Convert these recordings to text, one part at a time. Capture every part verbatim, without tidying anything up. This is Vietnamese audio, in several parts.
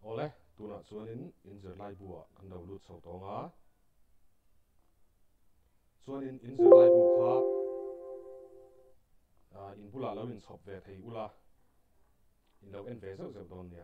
ole tuna chuanin inzir lai bua kan lo lut chho tonga chuanin inzir lai bu kha in bula lo in chhop ve thei ula in lo en ve zeu zeu don nia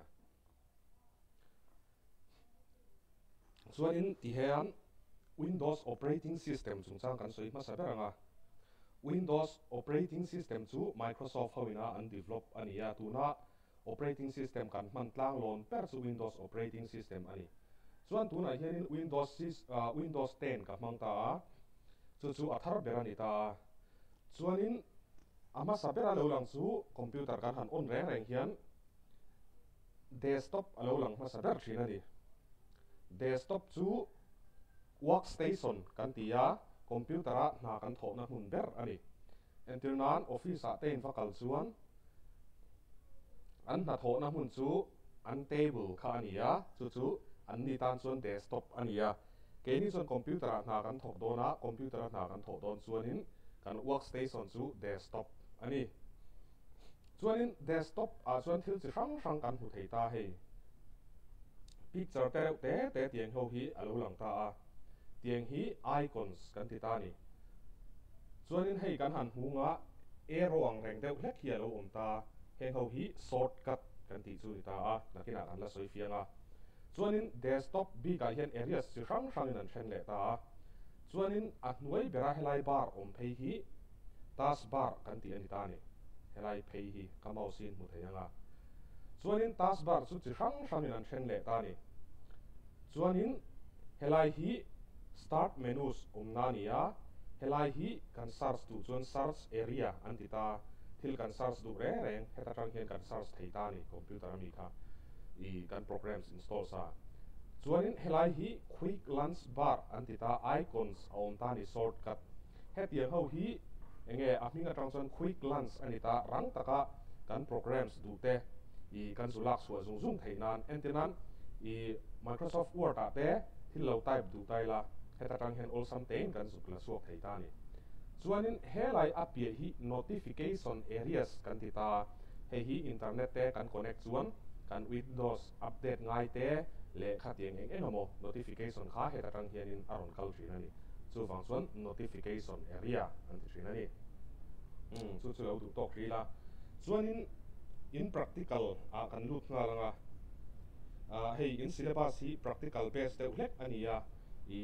chuanin ti hean Windows operating system chung chang kan soi ma sa beranga Windows operating system chu Microsoft hoina an develop ania tuna operating system kan man tlang lon per chu Windows operating system ani chuan tuna hianin Windows uh, Windows ten ka mang ta chu chu athar berani ta chuanin ama sabera lo lang chu computer kan han on reng reng hian desktop alo lang ma saber thina ni desktop chu workstation kan tia computer a na kan tho na hun ber ani entirnan office a ten fakal chuan an na tho na hun chu an table kha ania chu chu an ni tan chuan desktop ania ke ni chuan computer a na kan tho dona computer a na kan tho don chuanin kan workstation chu desktop ani chuanin desktop a chuan thil chi hrang hrang kan hmu thei ta hei picture te te te tiang ho hi alo lang ta a tiang hi icons kan ti ta ni chuanin hei kan han hunga arrow ang reng deuh hlek hi alo om ta heng ho hi shortcut kan ti chu ni ta a nakina kan la soi fianga chuanin desktop bi ka hian areas chi hrang hrang in an thren le ta chuanin a hnuai bera helai bar om phei hi taskbar kan ti ani ta ni helai phei hi ka mouse in hmu theianga chuanin taskbar chu chi hrang hrang in an thren le ta ni chuanin helai hi start menus omna nia helai hi kan search tu chuan search area an ti ta thil kan search du re reng heta tang hian kan search thei ta ni computer ami kha i kan programs install sa chuanin helai hi quick launch bar an ti ta icons a om ta ni shortcut hetiang ho hi enge ahminga tang chuan quick launch ani ta rang taka kan programs du te i kan sulak suwa zung zung thei nan entinan i Microsoft Word a te thil lo type du tai la heta tang hian all something kan zuk la suak thei ta ni chuanin helai apia hi notification areas kan ti ta hei hi internet te kan connect chuan kan Windows update ngai te le kha tiang eng engemaw notification kha heta tang hian in aron kal thin ani chu wang chuan notification area an ti thin ani um chu chu lo du tok ri la chuanin in practical a kan lut nga langa Uh, hei in syllabus hi practical based deuh hlek ania i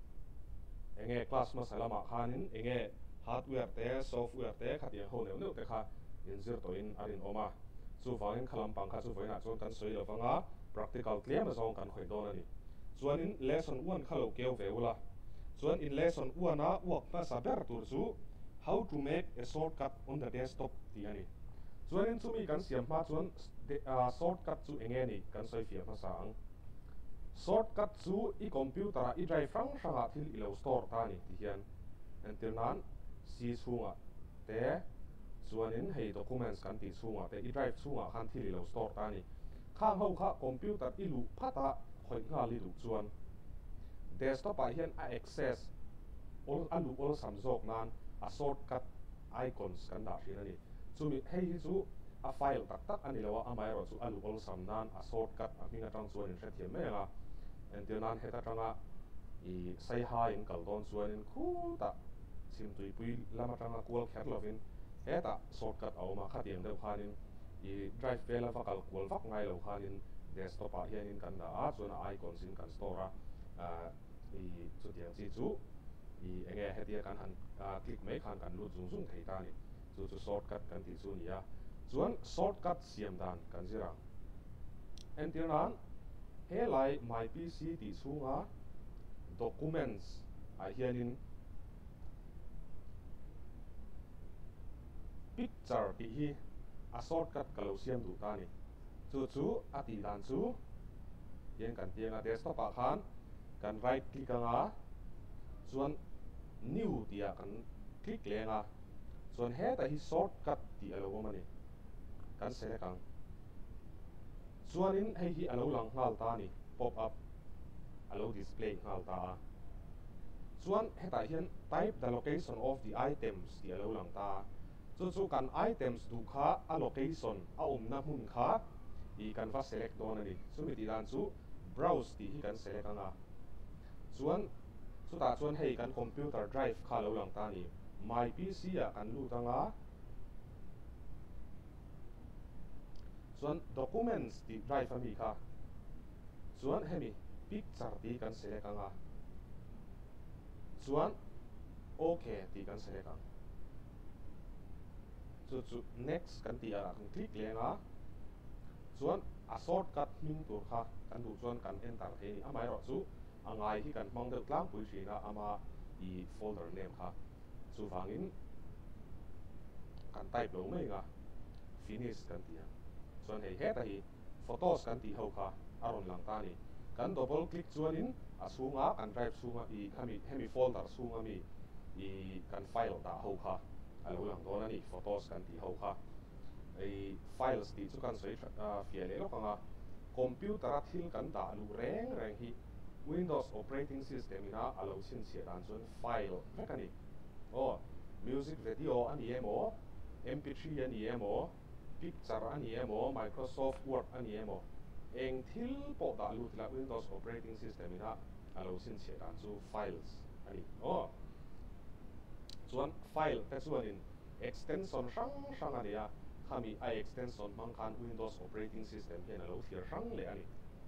enge class ma salama khanin enge hardware te software te khatiang ho neu neu te kha in zir to in arin oma chu wangin khalam pang kha chu voina chuan kan soi lovanga practical tlem zong kan khoi don ani chuanin lesson one khalo keu veula chuan in lesson one a work ma saber tur chu how to make a shortcut on the desktop ti ani chuanin chumi kan siam ma chuan uh, shortcut chu enge ni kan soi fiam ma sang shortcut chu i computer i drive frang franga thil i lo store ta ni ti hian entirnan si chunga te chuanin hei documents kan ti chunga te i drive chunga khan thil i lo store ta ni khang ho kha computer i lu phata khoi nga li lu chuan desktop a hian a access all alu all samjok nan a shortcut icons kan da thin ani chumi hei hi chu a file tak tak ani lawa amai ro chu alu ol sam nan a shortcut a minga tang chuan in hrethiam mega entirnan heta tanga i sai ha in kal don chuan in khu ta sim tui pui lama tanga kual kher lovin heta shortcut a oma khatiang deuh khanin i drive vela fakal kual vak ngai lo khanin desktop a hian in kan da a chuan a icons in kan store a i chu tiang chi chu i enge hetia kan han click mai khan kan lut zung zung thei ta ni chu chu shortcut kan ti chu nia chuan shortcut siam dan kan zirang entirnan helai my pc ti chunga documents a hianin picture ti hi a shortcut kalo siam du ta ni chu chu a ti dan chu yen kan tianga desktop a khan kan right click anga chuan new tia kan click lenga chuan heta hi shortcut ti alo mani kan select ang chuanin hei hi alo lang ngal ta ni pop up alo display ngal ta chuan heta hian type the location of the items ti alo lang ta chu chu kan items du kha a location a omna hmun kha i kan va select don ani chumi ti dan chu browse ti hi kan select anga chuan chuta chuan hei kan computer drive kha lo lang ta ni my pc a kan lut anga chuan documents ti drive ami kha chuan hemi picture ti kan select anga chuan okay ti kan select ang chu chu next kan ti ara kan click lenga chuan a shortcut hming tur kha kan du chuan kan enter the ni amai ro chu angai hi kan hmang deuh tlang pui thina ama i folder name kha chu wangin kan type lo mai nga finish kan ti ang chuan hei heta hi photos kan ti ho kha aron lang ta ni kan double click chuanin a chunga kan drive chunga i hemi hemi folder chunga mi i kan file da ho kha alo lang don ani photos kan ti ho kha ei files ti chu kan soi fial le lokanga computer a thil kan da lu reng reng hi Windows operating system ina alo chin chia dan chuan file vekani o music video ani emo m p three ani emo picture ani emo Microsoft Word ani emo eng thil po da lu tla Windows operating system ina alo chin chia dan chu files ani o chuan file te chuanin extension sang sang ania khami a extension mang khan Windows operating system hian alo thir sang le ani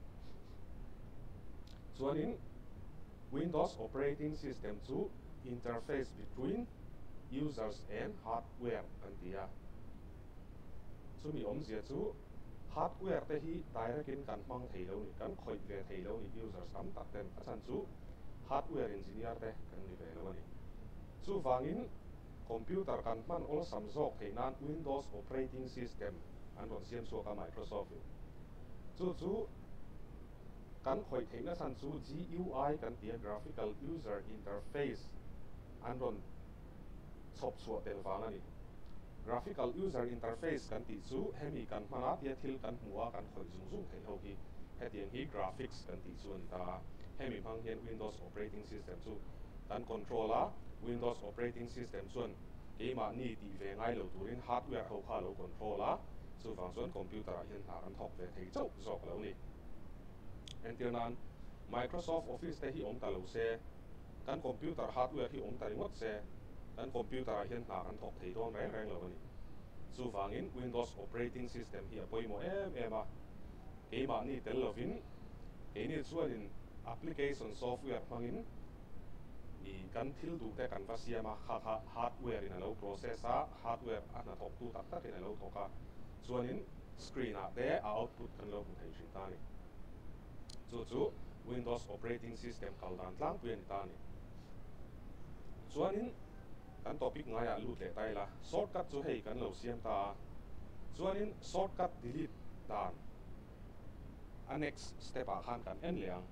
chuanin Windows operating system chu interface between users and hardware kan tia chumi om zia chu hardware te hi direct in kan mang thei lo ni kan khoi ve thei lo ni users tam tak ten achan chu hardware engineer te kan ni ve lo ani chu wangin computer kan man ol samjok theinan Windows operating system an ron siam so ka Microsoft chu chu kan khoi theina san chu G U I kan tia graphical user interface an ron chop chuwa tel wang ani graphical user interface kan ti chu hemi kan mana tia thil kan hmuwa kan khoi zung zung thei ho hi hetiang hi graphics kan ti chu ani ta hemi mang hian Windows operating system chu kan controller Windows operating system chuan keima ni ti ve ngai lo turin hardware ho kha lo controller chu wang chuan computer hian ha kan thok ve thei chau zok lo ni entirnan Microsoft Office te hi om ta lo se kan computer hardware hi om ta ringot se kan computer hian ha kan thok thei don reng reng lo ni chu wangin Windows operating system hi apoi mo em em a keima ni tel lovin ke ni chuanin application software mangin i kan thil du te kan va siama kha kha hardware in a lo processor hardware ana thok tu tak tak in a lo thoka chuanin screen a te a output kan lo thei thin ta ni chu chu Windows operating system kal dan tlang puen ta ni chuanin kan topic ngai a lut le tai la shortcut chu hei kan lo siam ta chuanin shortcut delete dan a next step a khan kan en liang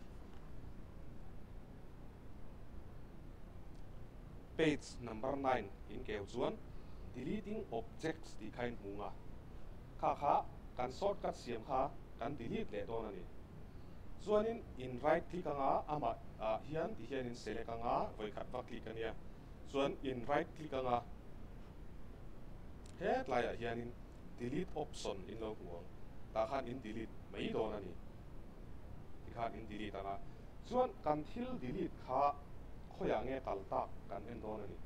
page number nine in keu chuan deleting objects ti khain hunga kha kha kan shortcut siam kha kan delete le don ani chuanin in right click anga ama hian ti hian in select anga voi khat va click ania chuan in right click anga headline a hian in delete option in lo huang ta khan in delete mai don ani ti khan in delete anga chuan kan thil delete kha khoya nge kal tak kan en don ani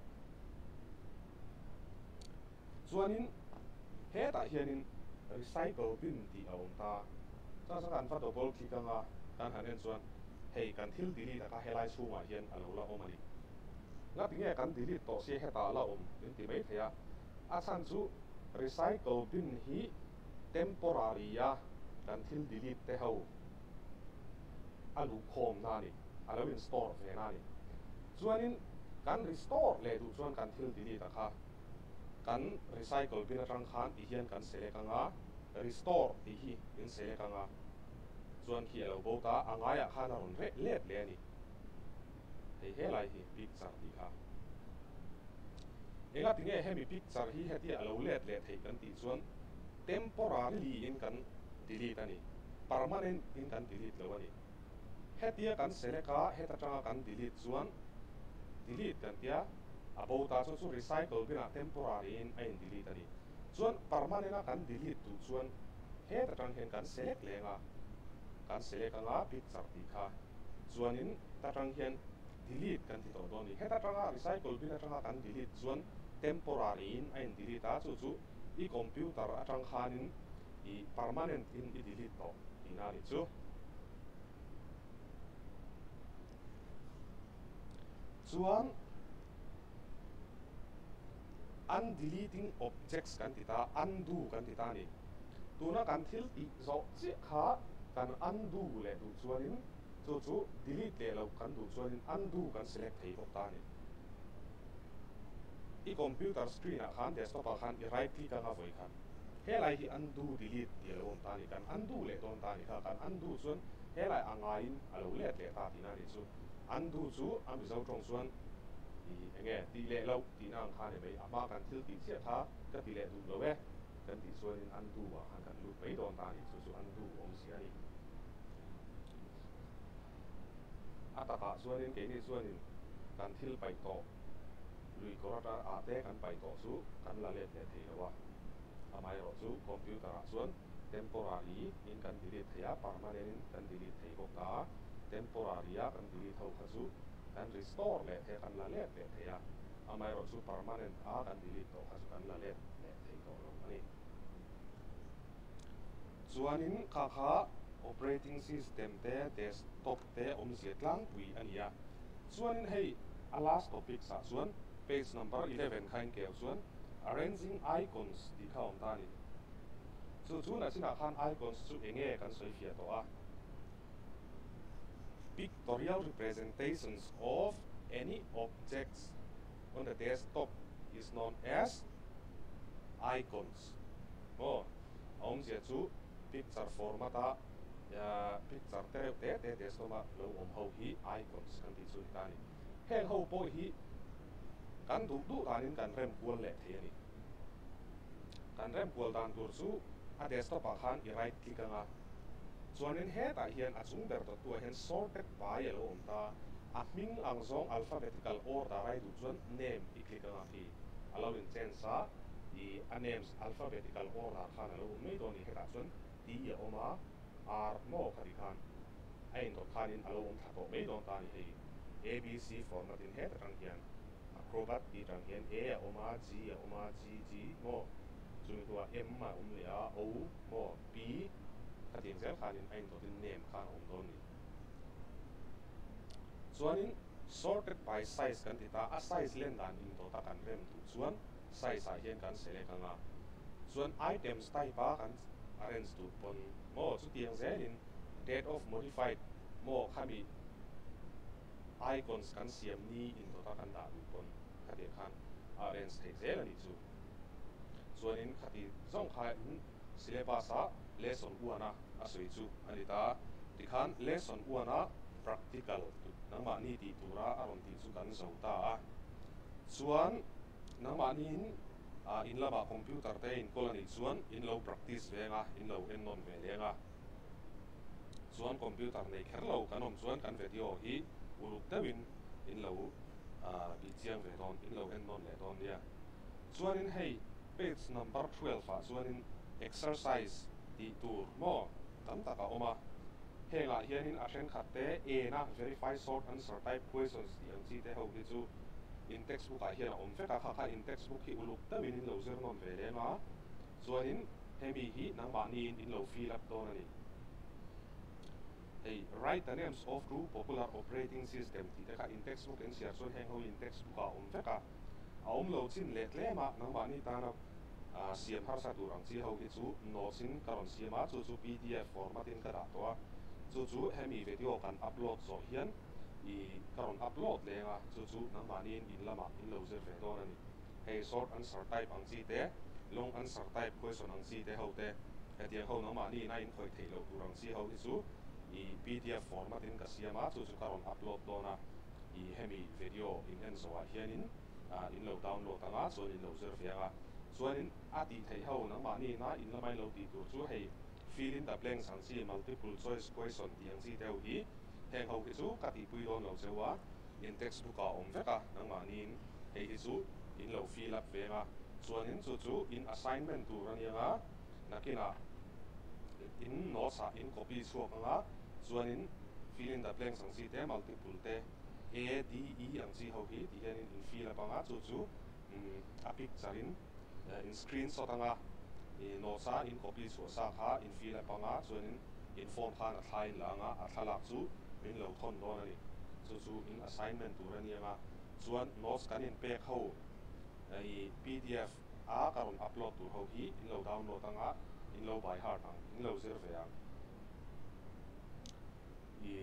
chuanin heta hian in recycle bin ti aum ta cha cha kan fa double click anga kan han en chuan hei kan thil delete ka helai chunga hian alo la om ani nga tinge kan delete to se heta la om in ti mai thea a chan chu recycle bin hi temporary ya kan thil delete te ho alu khom na ni alo in store ve na ni chuanin kan restore le du chuan kan thil delete kha kan recycle bin atang khan ti hian kan select anga restore ti hi in select anga chuan khi alo bo ta angaya khan ron re let le ani hei helai hi picture ti kha enga tinge hemi picture hi heti alo let le thei kan ti chuan temporarily in kan delete ani permanent in kan delete lo ani hetia kan select a heta tanga kan delete chuan delete kan tia about ta chu recycle bina temporary in ain delete ani chuan permanent a kan delete tu chuan he ta tang hian kan select lenga kan select anga picture ti kha chuanin ta tang hian delete kan ti to do ni he ta tanga recycle bin atanga kan delete chuan temporary in a in delete a chu chu i computer atang khanin i permanent in i delete to ina ni chu chuan undeleting objects kan ti ta undo kan ti ta ni tuna kan thil ti zo chi kha kan undo le du chuanin chu chu delete le lo kan du chuanin undo kan select thei bawk ta ni i computer screen a khan desktop a khan i right click anga voi khan helai hi undo delete ti lo ta ni kan undo le don ta ni kha kan undo chuan helai anga in alo le le ta ti na ni chu undo chu am zo tong chuan i enge ti le lo ti nang khan e mai ama kan thil ti chia tha ka ti le du lo we kan ti chuanin undo wa khan kan lu mai don ta ni chu chu undo om si ani ataka chuanin ke ni chuanin kan thil pai to lui korata ate kan pai to chu kan la le le thei lo wa amai ro chu computer a chuan temporary in kan delete thea permanent in kan delete thei bawk ta temporary a kan delete ho kha chu kan restore le the kan la le le thea amai ro chu permanent a kan delete to kha chu kan la le le thei to lo ani chuanin kha kha operating system te desktop te om se tlang pui ania chuanin hei a last topic sa chuan page number eleven khain ke chuan arranging icons ti kha om ta ni chu chu na china khan icons chu enge kan soi fia to a pictorial representations of any objects on the desktop is known as icons mo om se chu picture format a ya picture te te te desktop a lo om ho hi icons kan ti chu ta ni heng ho po hi kan du du tanin kan rem kual le the ni kan rem kual dan tur chu a desktop a khan i right click anga chuanin he ta hian a chung ber to tu hian sorted by lo om ta a hming ang zong alphabetical order right du chuan name i click anga phi allowing change sa i a names alphabetical order khan lo mai do ni he ta chuan t ya oma r mo khari khan ai no khanin alo om tha to mai don ta ni hei a b c format in he ta tang hian acrobat ti tang hian a ya oma g ya oma g g mo chu to m ma um le a o mo p ka tin zel khanin ai to tin name khan om don ni chuanin sorted by size kan ti ta a size len dan in to ta kan rem tu chuan size a hian kan select anga chuan items type a kan arrange tu pon mo chu tiang zelin date of modified mo khami icons kan siam ni in to ta kan da tu pon khati khan arrange thei zel ani chu chuanin khati zong kha in syllabus a lesson one a a soi chu ani ta ti khan lesson one a practical nangma ni ti tura aron ti chu kan zo ta a chuan nangma ni in a in lama computer te in colony chuan in lo practice venga in lo en non ve lenga chuan computer nei kherlo kanom chuan kan video hi uluk tawin in lo a bi chiang ve don in lo en non le don nia chuan in hei page number twelve a chuan in exercise ti tur mo tam taka oma henga hianin a then khat te e na verify short answer type questions ti ang chi te ho hi chu in textbook a hian om veka kha kha in textbook hi uluk tawin in lo zer non ve lenga chuanin hemi hi nangma ni in lo fill up don ani hey write the names of two popular operating system ti te kha in textbook en sia chuan heng ho in textbook a om veka a om lo chin le tlema nangma ni ta na a siam har sa tur ang chi ho hi chu notes in karon siama chu chu p d f format in ka da to a chu chu hemi video kan upload zo hian i karon upload lenga chu chu nangma ni in lama in lo zer ve don ani hey short answer type ang chi te long answer type question ang chi te ho te hetiang ho nangma ni na in khoi thei lo tur ang chi ho hi chu i p d f format in ka siama chu chu karon upload dona i hemi video in en zo a hianin a in lo download anga chuan in lo zer ve anga chuanin a ti thei ho nangma ni na in lamai lo ti tur chu hei fill in the blanks ang chi multiple choice question ti ang chi teu hi heng ho hi chu ka ti pui don lo chewa in textbook a om veka nangma ni in hei hi chu in lo fill up venga chuanin chu chu in assignment tur ania nga nakina in notes in copy chuak anga chuan in fill in the blanks ang chi te multiple te a d e ang chi ho hi ti hian in fill apanga chu chu a picture in in screenshot anga in notes in copy chu sa kha in fill apanga chuan in in form khan a thlai la anga a thalak chu min lo thon don ani chu chu in assignment tur ani anga chuan notes kan in pek ho ai pdf a karon upload tur ho hi in lo download anga in lo by heart ang in lo zir ve ang i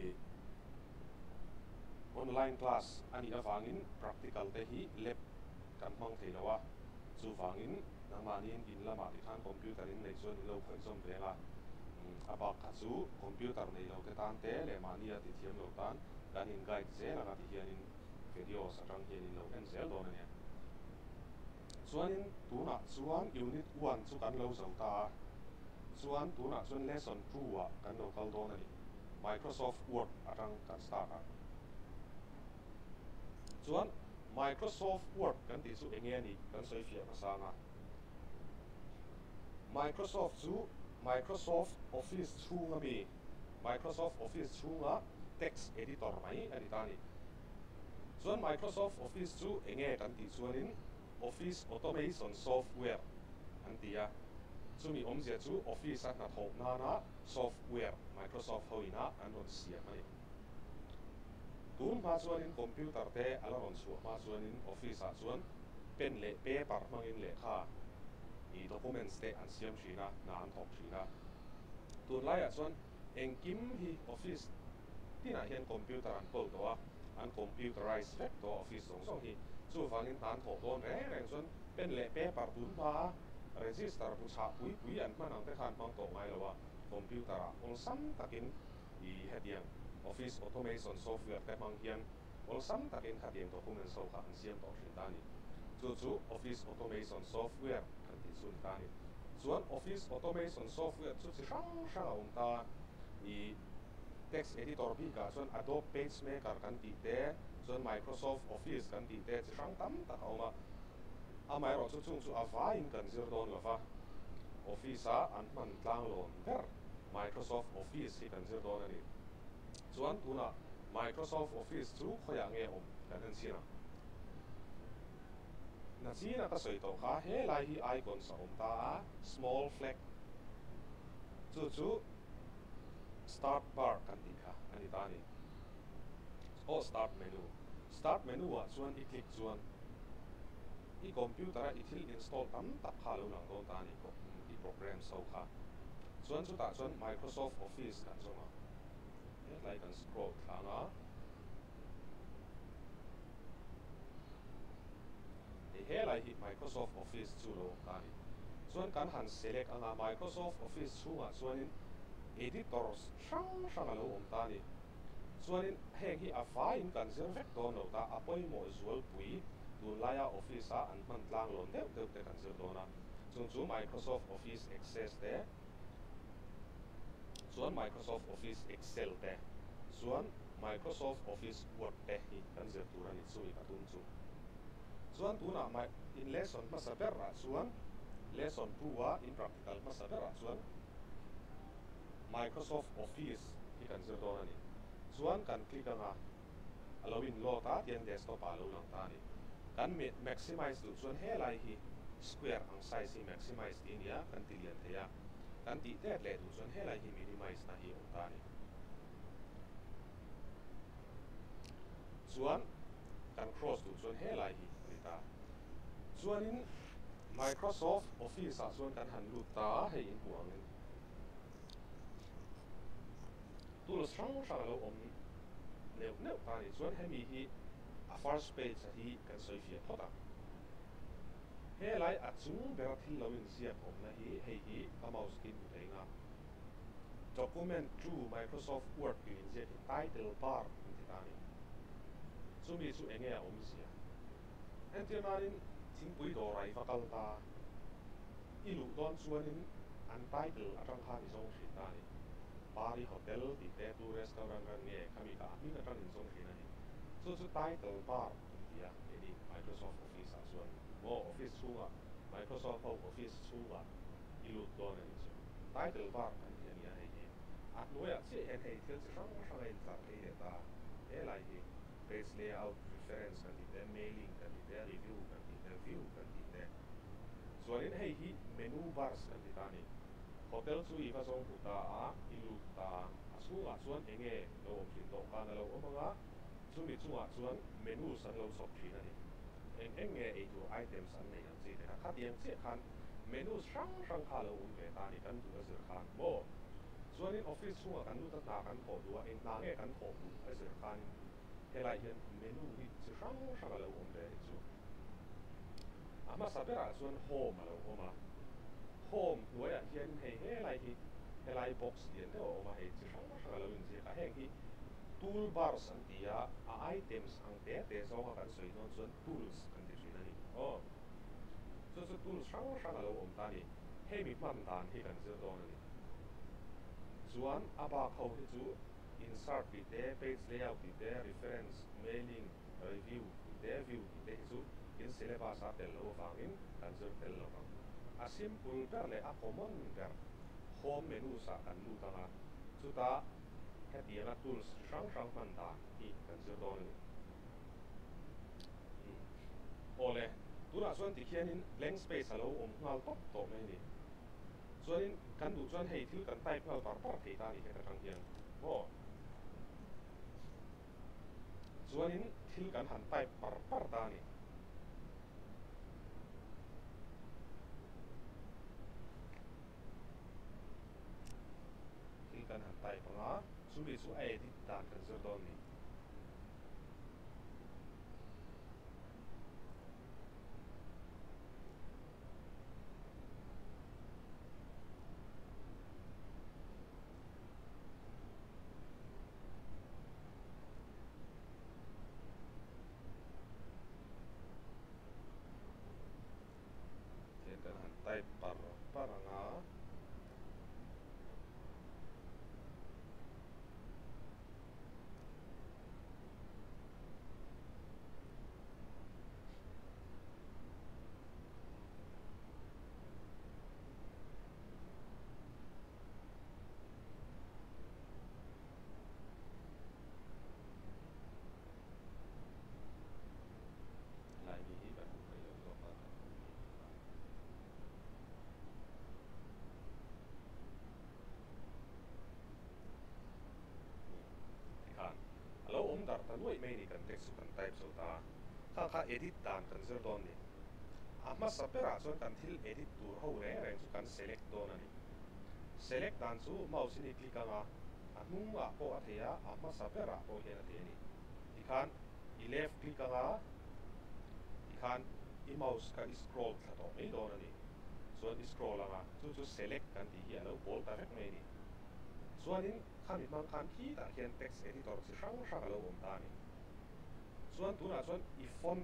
online class ani awangin practical te hi lab kan hmang theilowa chu wangin namanin in lama ti khan computer in nei chuan in lo khoi zom venga abak kha chu computer nei lo te tan te le mania ti thiam lo tan kan in guide che langa ti hian in video satang hian in lo en zel don ania chuanin tuna chuan unit one chu kan lo zauta chuan tuna chuan lesson two a kan lo kal don ani Microsoft Word atang kan start a chuan Microsoft Word kan ti chu enge ani kan soi fia ka sanga Microsoft chu Microsoft Office chunga mi Microsoft Office chunga text editor mai ani tani chuan Microsoft Office chu enge kan ti chuanin Office automation software an tia chumi omzia chu Office a na thok na na software Microsoft hoina an on siam ani tun ma chuan in computer te ala ron chu ma chuan in Office a chuan pen le paper mangin le kha i documents te an siam thina na an thok thina tun lai a chuan engkim hi Office tina hian computer an pol to a an computerized vek to Office song song hi chu wangin tan thok don re reng chuan pen le paper tun ma register pu cha pui pui an manang te khan mang to ngai lowa computer a ong sam takin i hetiang Office automation software te mang hian ong sam takin khatiang document so kha an siam to thin tani chu chu Office automation software kan ti chun tani chuan Office automation software chu chi hrang hrang a awm ta i text editor bi ka chuan Adobe PageMaker kan ti te chuan Microsoft Office kan ti te chi hrang tam tak a awma amai ro chu chung chu avain kan zir don lova Office a an man tlang lon ver Microsoft Office hi kan zir don ani chuan tuna Microsoft Office chu khoya nge om kan an china na china ka soi to kha he lai hi icon sa om ta a small flag chu chu start bar kan ti kha ani ta ni o start menu start menu a chuan i click chuan i computer a i thil install tam tak kha lo lang don ta ni ko i program so kha chuan chu ta chuan Microsoft Office kan zonga he lai kan scroll thanga e he lai hi Microsoft Office chu lo ta ni chuan kan han select anga Microsoft Office chunga chuanin editors hrang hrang lo om ta ni chuanin heng hi a fine kan zir vek don lo ta apoi mo zual pui tun laia Office a an man tlang lon deuh deuh te kan zir dona chung chu Microsoft Office Access te chuan Microsoft Office Excel te chuan Microsoft Office Word te hi kan zir tur ani chu i katun chu chuan tuna in lesson ma saber ra chuan lesson two a in practical ma saber ra chuan Microsoft Office hi kan zir don ani chuan kan click anga alowin lo ta tian desktop a lo lang ta ni kan maximize du chuan he lai hi square ang size hi maximize ti nia kan ti lian theya kan ti te le du chuan he lai hi minimize na hi om ta ni chuan kan cross du chuan he lai hi ani ta chuanin Microsoft Office a chuan kan han lut ta hei in buangin tools hrang hrang lo om neuh neuh ta ni chuan hemi hi a first page a hi kan soi fia phota he lai a chung ber thil lo in siam om na hi hei hi a mouse kin u theinga document through Microsoft Word in je title bar in ti ta ni chumi chu enge a om sia antimanin thingpui do rai vakal ta ilu don chuanin an title atang kha ni zong thrin ta ni Bari hotel ti te tu restaurant kan nge kami ka mi na kan in zong thrin ani chu chu title bar dia edi Microsoft Office a chuan mo Office chunga Microsoft Office chunga ilu don ani chu title bar kan ti ania hei hi at noya chi hen hei thil chi sang sang in tlar hei he ta he lai hi page layout reference kan ti te mailing kan ti te review kan ti te view kan ti te chuanin hei hi menu bars kan ti ta ni hotel chu i va zong hu ta a ilu ta a chunga chuan enge lo om thin tawh kan lo omanga chumi chunga chuan menu san lo sop thin ani eng eng nge ei tu items an nei ang chi te kha tiang che khan menu sang sang kha lo um ve ta ni kan tu azir khan mo chuanin office chunga kan lu ta ta kan thaw duwa in na nge kan thaw du azir khan helai hian menu hi chi sang sang lo um ve chu ama sapera chuan home lo oma home nuaya hian hei helai hi helai box lian te oma hei chi sang sang lo in chi ka heng hi toolbars an tia a items ang te te zonga kan soi non chuan tools kan ti thin ani oh chu chu tools sang sang lo om ta ni hei mi man dan hi kan zir don ani chuan aba kho hi chu insert ti te page layout ti te reference mailing review ti te view ti te chu in syllabus a tel lo wangin kan zir tel lo wang a simple per le a common per home menu sa kan lu tanga chu ta hetianga tools sang sang man da hi kan zir don ani ole tuna chuan ti khianin blank space alo om ngal top top mai ni chuanin kan du chuan hei thil kan type ngal par par thei ta ni heta tang hian mo chuanin thil kan han type par par ta ni thil kan han type anga chumi chu a edit dan kan zir don ni thil kan han type par par anga lai ni hi kan hu kai lo zo ka kan hu ni khan alo om dar ta nuai mai ni kan text kan type so ta kha kha edit dan kan zir don ni ama sapera chuan kan thil edit tur ho re reng chu kan select don ani select dan chu mouse ni click anga a hnunga po a theya ama sapera po hian a the ni tikhan i left click anga tikhan i mouse ka scroll thla to mai don ani chuan scroll anga chu chu select kan ti hi alo bol ta vek mai ni chuanin khami mang khan khi ta hian text editor chi sang sang alo om ta ni chuan tuna chuan i font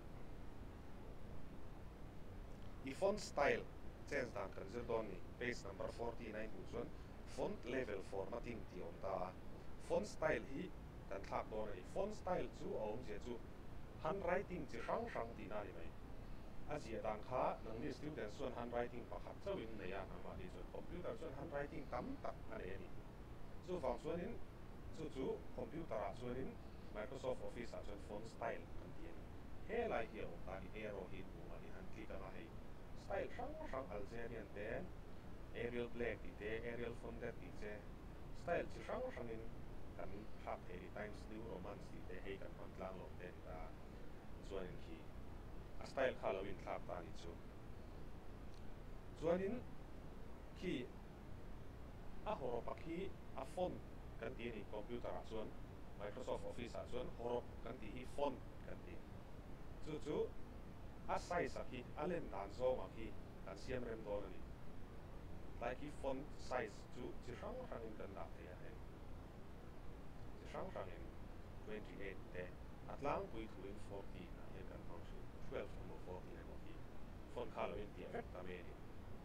i font style change dan kan zir don ni page number forty-nine tu chuan font level formatting ti om ta font style hi kan thak don ani font style chu om je chu handwriting chi sang sang ti na ni mai a zia dan kha nang ni student chuan handwriting pakhat chawin nei a nang ma ni chuan computer chuan handwriting tam tak ani ani chu wang chuanin chu chu computer a chuanin Microsoft Office a chuan font style kan ti ani helai hi om ta ni arrow hi tu ani han click anga hei style sang sang Algerian te Arial Black ti te Arial Fonted ti che style chi sang sang in kan thak thei Times New Roman ti te hei kan man tlang lo te ta chuanin khi a style kha lo in thak ta ni chu chuanin khi a horop khi a font kan ti ni computer a chuan Microsoft Office a chuan horop kan ti hi font kan ti chu chu a size a khi a len dan zawng a khi kan siam rem don ani lai khi font size chu chi sang sang in kan dak thei a hen chi sang sang in twenty-eight te atlang pui thu in fourteen a hian kan hmang chu twelve emaw fourteen emaw khi font kha lo in ti vek ta me ni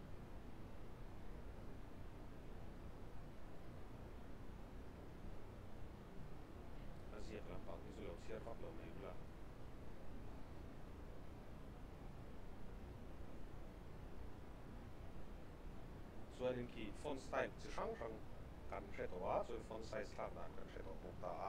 a ziak lampang hi chu lo siar vak lo mai bula chuan in khi font style chi hrang hrang kan hre tawh a chuan font size thlar dan kan hre tawh bawk ta a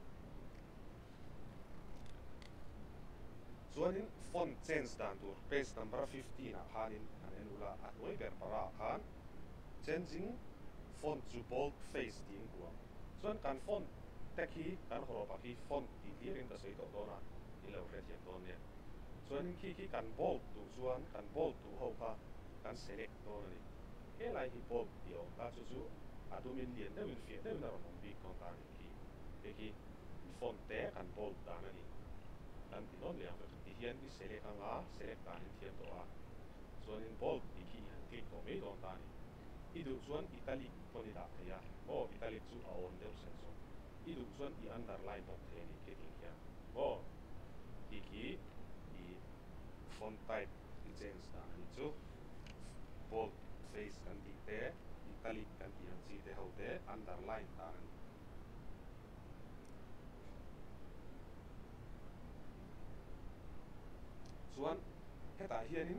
chuan in font change dan tur page number fifteen ah khanin kan en ula a hnuai ber para khan changing font to bold face ting kuang chuan kan font te khi kan horopa khi font ti hlirin ka sei tawh dawna i lo hre thiam dawn nen chuan in khi khi kan bold tu chuan kan bold tu ho kha kan select dawn ani helai hi bold ti awm ta chu chu adumin lian deuhin fiat deuhin a rawn awm bik dawn ta ni khi he khi font te kan bold dan ani kan ti dawn liang ti hian i select anga select danin thiam tawh a chuan in bold ti khi han click tawh mai dawn ta ni i duh chuan italic pawh ni dah thei a maw italic chu a on deuh sen sawn i duh chuan i underline bawk thei ani ke ting hian maw ti khi i font type i change dan ani chu bold face kan tih te italic kan tih ang chi te ho te underline dan ani chuan hetah hianin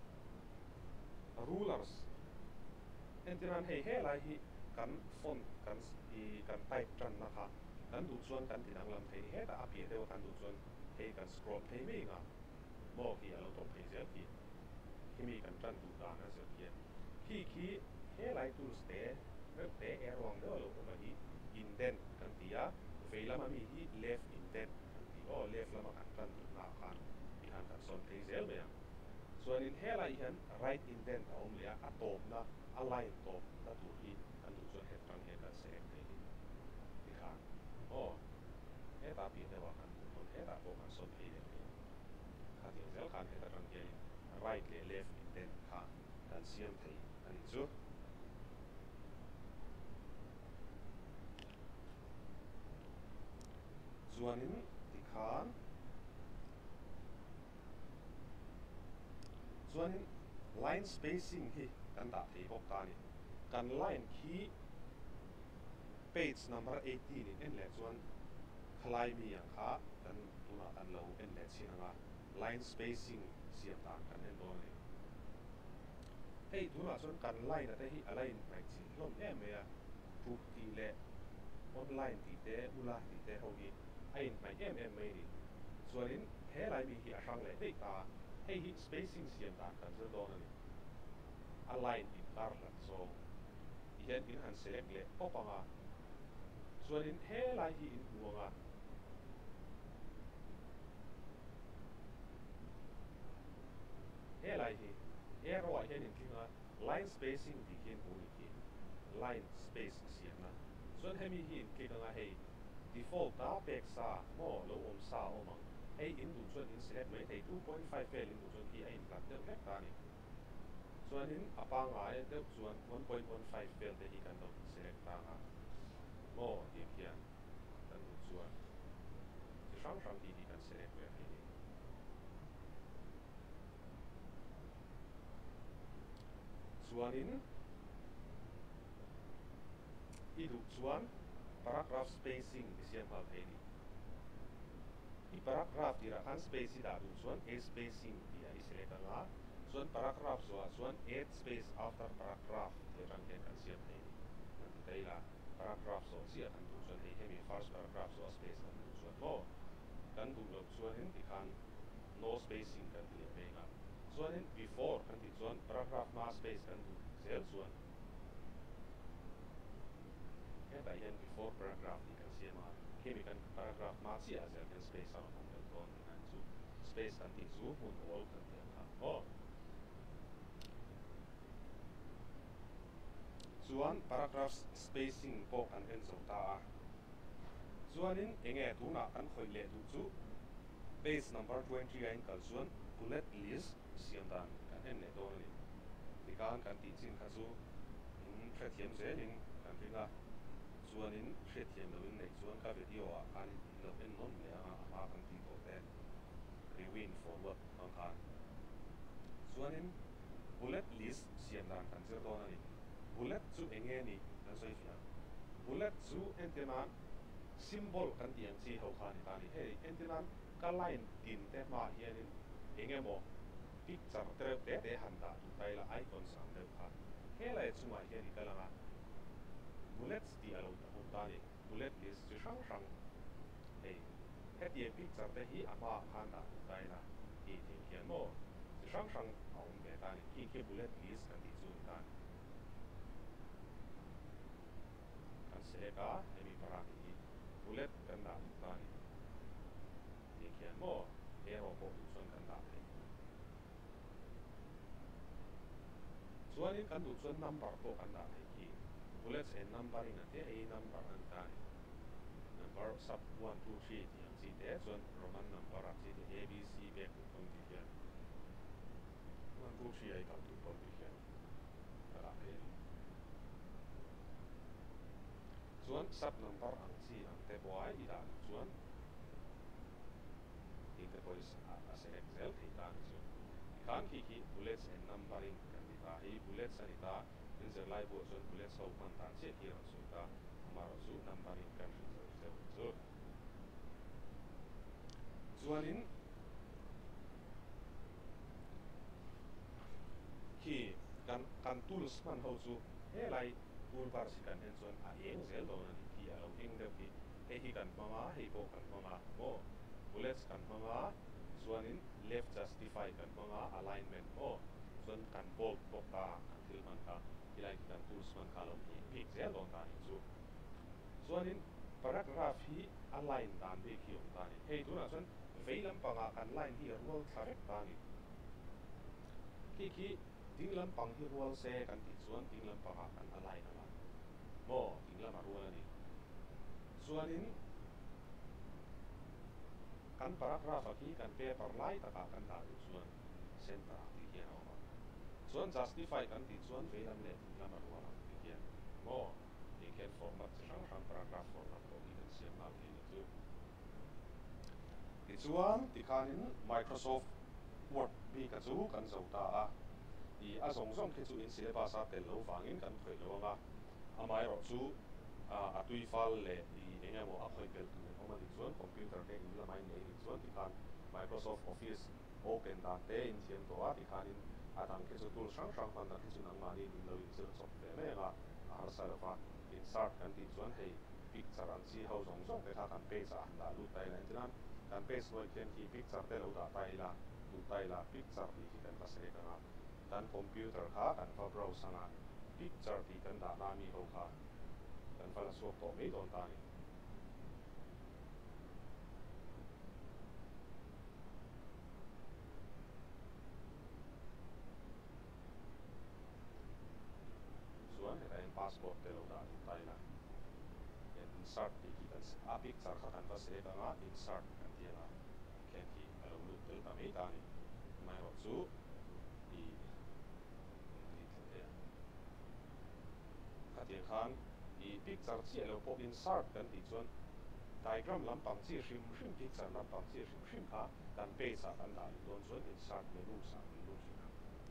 rulers entiran hei helai hi kan font kan i kan type tran na kha kan duh chuan kan tinang lam thei heta a pia deuh kan duh chuan hei kan scroll thei mai nga maw hi alo tawp thei zel hi himi kan tran duh dan a zel hian khi khi helai tools te reuh te erwang deuh alo awm a hi indent kan ti a veilama mi hi left indent kan ti aw left lama kan tran duh na khan i han kan sawn thei zel mai a chuan in helai hian right indent a awm leh a a tawp na a line tawp na tur hi kan duh chuan het tang hian kan select thei hi ti khan aw heta pia deuh a kan duh dawn heta pawh kan sawn thei zel mai kha tiang zel khan heta tang hian right leh left indent kha kan siam thei ani chu chuan in ti khan chuan in line spacing hi kan dah thei bawk ta ni kan line khi page number eighteen in en leh chuan khlai mi ang kha kan tuna kan lo en leh chin anga line spacing siam dan kan en dawn ani hei tuna chuan kan line ate hi a line mai chin hlawm em mai a thu ti leh online ti te ula ti te ho hi a in mai em em mai ni chuan in helai mi hi a hrang leh dei ta hei hi spacing siam dan kan zel dawn ani a line in kar hlat so hian in han select leh pawp anga chuan in helai hi in hnuanga helai hi arrow ah hian in tlinga line spacing ti hian hmu ni hi line space siam na chuan hemi hi in click anga hei default ta pek sa maw lo awm sa awm ang hei in duh chuan in select mai thei two point five vel in duh chuan hi a in tlat deuh hlek ta ni chuan in a panga e deuh chuan one point one five vel te hi kan lo select ta nga maw tiang hian kan duh chuan chi hrang hrang hi hi kan select ve thei ni chuan in i duh chuan paragraph spacing ti siam hal thei ni i paragraph tira khan space hi dah duh chuan a spacing ti a i select anga chuan paragraph zawah chuan add space after paragraph te tang hian kan siam thei ni kan ti thei la paragraph zaw chi a kan duh chuan hei hemi first paragraph zaw space kan duh chuan maw kan duh lo chuan in ti khan no spacing kan ti leh mai nga chuan in before kan ti chuan paragraph ma space kan duh zel chuan hetah hian before paragraph ti kan siam a hemi kan paragraph ma chi a zel kan space a rawn awm deuh dawn ti khan chu space kan ti chu hmun awl kan ti ang kha maw chuan paragraph spacing pawh kan en zo ta a chuan in enge tuna kan khawih leh duh chu page number twenty a in kal chuan bullet list siam dan kan en leh dawn ani ti khan kan tih chin kha chu in hre thiam zelin kan ringa chuan in hre thiam lo in nei chuan kha video ah khan in lo en nawm hle anga a hma kan ti tawh te rewind forward ang khan chuan in bullet list siam dan kan zir dawn ani bullet chu enge ni kan soi fiam bullet chu entinan symbol kan tiang chi ho khan ta ni hei entinan ka line tin te ma hianin enge mo picture te te te han da tu tai la icon sang deuh kha helai chunga hian i kalanga bullets ti alo ta hum ta ni bullet is chi hrang hrang hei heti picture te hi ama khan da dai na i thing hian mo chi hrang hrang a awm ve ta ni ki khi bullet list kan ti chu ni ta ni kan select a hemi parak hi bullet kan da ta ni ti hian mo arrow ko chuan kan da thei chuanin kan du chuan number to kan da thei ki bullets and numbering ate ei number an ta ni number sub one two three ti ang chi te chuan roman number a chi te a b c back to tom ti hian one two three ai kam tu tom ti hian ala thei chuan sub number ang chi ang te boy i da chuan i te boys a select cell thei ta ni chu kan ki ki bullets and numbering kan ti ta hi bullets ani ta in zer lai bo chuan bullets ho man ta che ki ran su ta amaro chu numbering kan ri zer zer chu chuanin ki kan kan tools man ho chu helai toolbar si kan hen chuan a eng zel do na ni ki alo eng de ki he hi kan mama hei bo kan mama mo bullets kan mama chuanin left justify kan mama alignment mo chuan kan bold bok ta kan thil man ka hilai ki kan tools man ka lo eng big zel do ta ni chu chuanin paragraph hi align dan be ki om ta ni hei tuna chuan veilam panga kan line hi rual tharek ta ni ki ki dinglam pang hi rual se kan ti chuan dinglam panga kan align ala mo dinglam a rual ani chuanin kan paragraph hi kan paper lai taka kan da du chuan center ti hian a awm chuan justify kan ti chuan veilam le dinglam a rual ang ti hian mo ti hian format chi hrang hrang paragraph format ko hi kan siam na ti ni chu ti chuan ti khanin Microsoft Word bi ka chu kan zo ta a i a zong zong khi chu in syllabus a tel lo wangin kan khoi lo anga amai ro chu a tui fal le i engemaw a khoi pel tu awm ani chuan computer te in lamai nei ni chuan ti khan Microsoft Office open dan te in thiam to a ti khanin a dang khi chu tool hrang hrang man na khi chu nang mani in lo in zir chop ve me nga a har sa lova insert kan ti chuan hei picture an chi ho zong zong te kha kan page a da lu tai la tinan kan page noi khian hi picture te lo da tai la tu tai la picture ti hi kan ka se ka kan computer kha kan fa browse anga picture ti kan da na mi ho kha kan fa la swap to me don ta ni chuan he kan passport te lo da tu tai la insert ti hi kan a picture kha kan fa se ka nga insert kan ti la kan hi alo lu tel ta me ta ni mai ro chu i khatian khan i picture chi alo pop insert kan ti chuan diagram lampang chi hrim hrim picture lampang chi hrim hrim kha kan page a kan da don chuan insert menu sa kan lu thina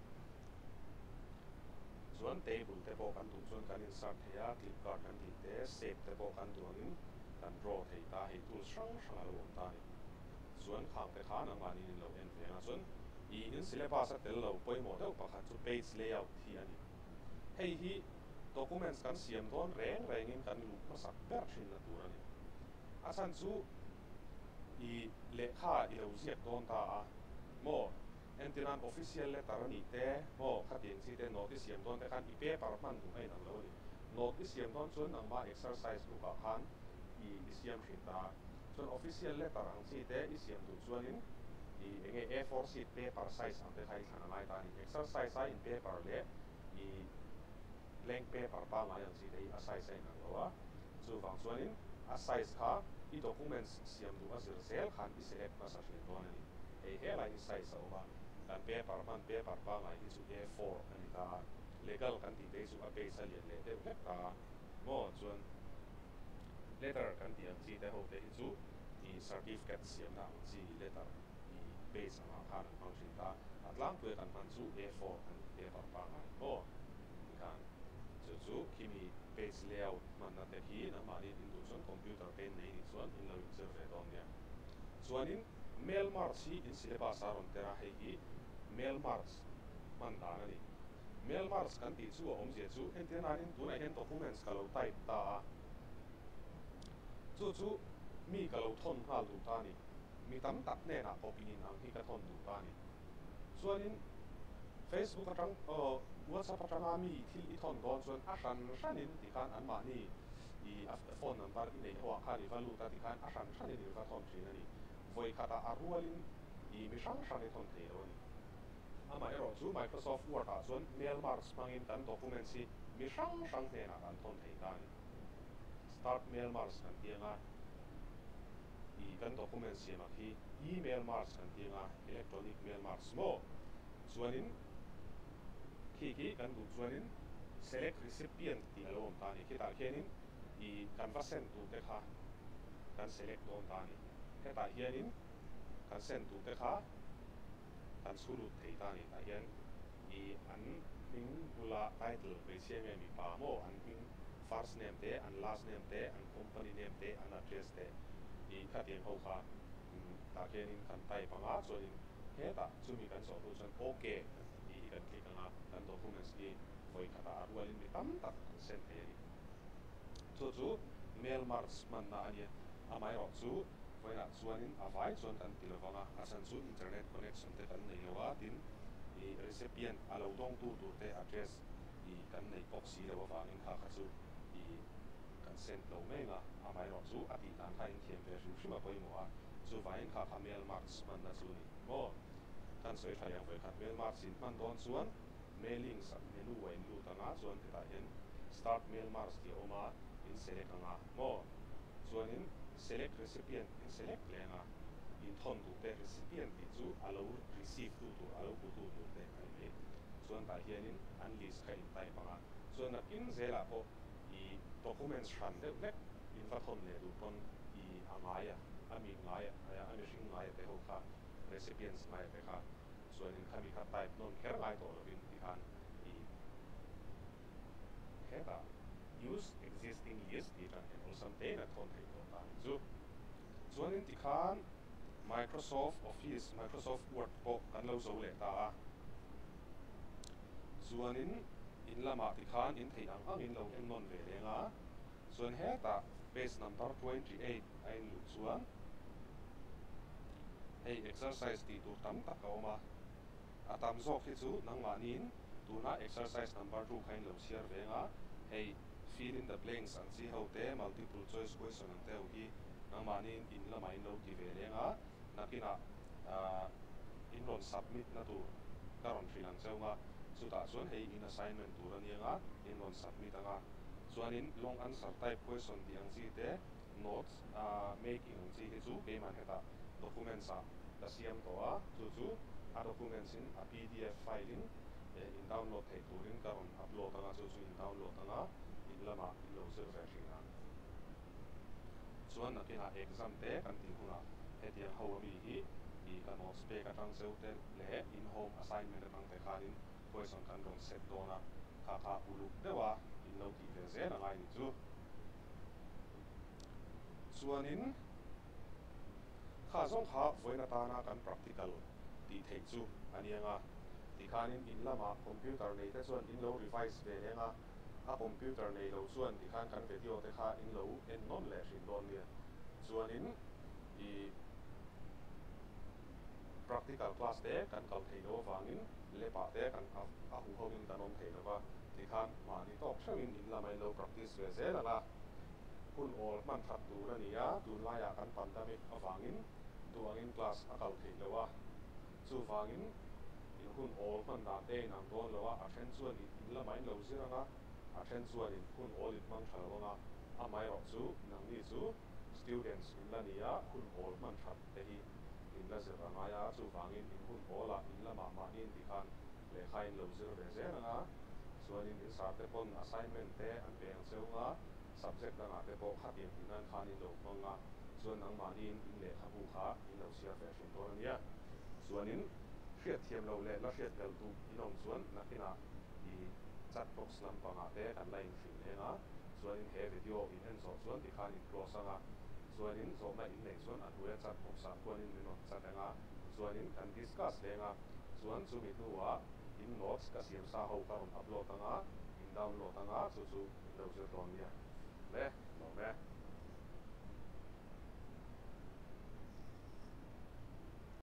chuan table te pawh kan du chuan kan insert theia clipboard kan ti te shape te pawh kan duangin kan draw thei ta hei tool hrang hrang alo awm ta ni chuan khang te kha nang mani in lo en venga chuan i in syllabus a tel lo poimo deuh pakhat chu page layout hi ani hei hi documents kan siam don reng rengin kan lu masak ber thin na tur ani a chan chu i lekha i lo ziak don ta a mo entinan official letter ani te mo khatin chi te notice siam don te khan i paper man du ai nang lo ni notice siam don chuan nang ma exercise book a khan i siam thin ta chuan official letter ang chi te i siam du chuanin i enge A four sheet paper size ang te khai thana mai ta ni exercise a in paper le i blank paper pa mai ang chi te a size ai nang lo a chu wang chuanin a size kha i documents siam du a zir zel khan i select na sa hrin don ani hei helai in size a awma kan paper man paper pa mai hi chu A four ani ta legal kan ti te chu a page a lian le te hlek ta mo chuan letter kan ti ang chi te ho te hi chu i certificate siam na ang chi letter i page anga khan ang hmang hrin ta atlang pui kan man chu A four ani paper pa mai mo ti khan chu chu kimi page layout man na te hi na mani in du chuan computer pen nei ni chuan in lo in zir ve don nia chuanin mail marks hi in syllabus a ron tera hei hi mail marks man dan ani mail mars kan ti chu om je chu hen tian anin tuna hen documents ka lo type ta chu chu mi ka lo thon hal tu ta ni mi tam tak ne na copy in ang hi ka thon tu ta ni chuanin Facebook atang uh, WhatsApp atang ami thil i thon don chuan a hran hranin ti khan an ma ni i phone number i nei hawa khan i valu ta ti khan a hran hranin i va thon thin ani voi khata a rualin i mi hran hran i thon thei lo ni ama ero chu Microsoft Word a chuan mail marks mangin kan document si mi hran hran hne na kan thon thei ta ni start mail marks kan tianga i kan document si ma khi email marks kan tianga electronic mail marks mo chuanin khi ki kan du chuanin select recipient ti alo om ta ni khi ta khianin i kan va send tu te kha kan select don ta ni heta hianin kan send tu te kha kan chulu thei ta ni ta hian i an hing bula title pe siam mi pa mo an hing first name te an last name te an company name te an address te i kha tiang ho kha ta khianin kan tai panga chuanin heta chumi kan so tu chuan okay i kan click anga kan documents ki voi khata arwalin mi tam tak kan send thei ani chu chu mail marks man na ani amai ro chu voina chuanin avai chuan kan tilawanga asan chu internet connection te kan nei lowa tin i recipient alo dong tu tur te address i kan nei box si lo wangin kha kha chu i kan send lo mai nga amai ro chu ati tan thain thiam ve hrim hrim a poi mo a chu vain kha kha mail marks man na chu ni mo kan soi thayang voi khat mail marks in man don chuan mailing sa menu wa in lu tanga chuan ti ta hian start mail marks ti oma in select anga mo chuanin select recipient in select lenga in thon tu te recipient ti chu alo receive tu tu alo pu tu tu te kai le chuan ta hianin an list kha in tai panga chuan a in zela po i documents hran de le in va thon le du ton i angaya ami ngaya aya ami hring ngaya te ho kha recipients ngaya te kha chuanin khami kha type non kher ngai to lovin ti khan i heta use existing list ti kan en osam te na thon thei to ta chu chuanin ti khan Microsoft Office Microsoft Word po kan lo zo le ta chuanin in lama ti khan in thei ang ang in lo en non ve lenga chuan heta page number twenty-eight a in lu chuan hei exercise ti tur tam tak a awma a tam zawk hi chu nangmanin tuna exercise number two khain lo siar venga hei fill in the blanks an chi ho te multiple choice question an te ho hi nangmanin in lama in lo ti ve lenga nakina in ron submit na tur karon filang cheunga chuta chuan hei in assignment tur anianga in ron submit anga chuanin long answer type question ti ang chi te notes making ang chi hi chu keman heta documents a la siam to a chu chu a documents in a pdf file in in download thei turin karon upload anga chu chu in download anga in lama in lo zir ve hringa chuan nakina exam te kan ti huna hetiang ho ami hi i kan notes pe ka tang cheu te le in home assignment atang te khanin question kan ron set dona kha kha uluk dewa in lo ti ve zen angai ni chu chuanin kha zong kha voina tana kan practical ti thei chu anianga ti khanin in lama computer nei te chuan in lo revise ve lenga a computer nei lo chuan ti khan kan video te kha in lo en non le hrin don nia chuanin i practical class te kan kal thei lo wangin lepa te kan a hu hongin kan om thei lova ti khan mani tok thawin in lamai lo practice ve zelanga hun all man that tur ania tun laia kan pandemic awangin duangin class a kal thei lowa chu wangin in hun all man da te nang don lowa a then chuan in lamai lo ziranga a then chuan in hun all in man thalwanga amai ro chu nang ni chu students in lania hun all man that te hi in la ziranga ya chu wangin in hun all a in lama ma in ti khan le khain lo zir ve zelanga chuanin in sa te pon assignment te an beng cheunga subject anga te po khatin inan khanin lo manga chuan nang manin in le khabu kha in lo sia ve hrin ton ania chuanin hriat thiam lo le la hriat gal tu inom chuan nakina i chat box lampanga te kan la in hrin lenga chuanin he video in en zo chuan ti khan in close anga chuanin zawna in nei chuan an huya chat box a chuanin min on chat anga chuanin kan discuss lenga chuan chu mi hnuwa i in notes ka siam sa ho ka ron upload anga in download anga chu chu browser ton nia le no me